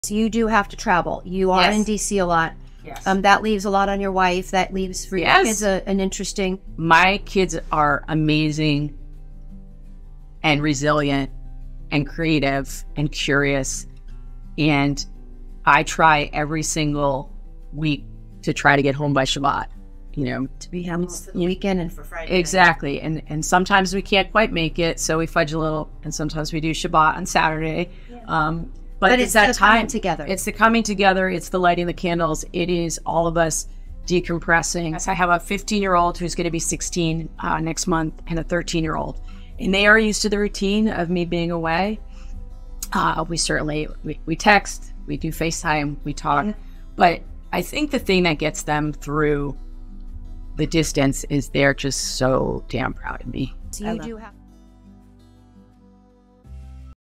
So you do have to travel. You are in DC a lot. Yes. That leaves a lot on your wife. That leaves for your kids an interesting. My kids are amazing and resilient and creative and curious. And I try every single week to try to get home by Shabbat, you know. To be home for the weekend and for Friday. Exactly. And sometimes we can't quite make it, so we fudge a little. And sometimes we do Shabbat on Saturday. Yeah. But it's that time coming together. It's the coming together. It's the lighting the candles. It is all of us decompressing. I have a 15-year-old who's going to be 16 next month, and a 13-year-old, and they are used to the routine of me being away. We certainly we text, we do FaceTime, we talk, but I think the thing that gets them through the distance is they're just so damn proud of me. So you do have.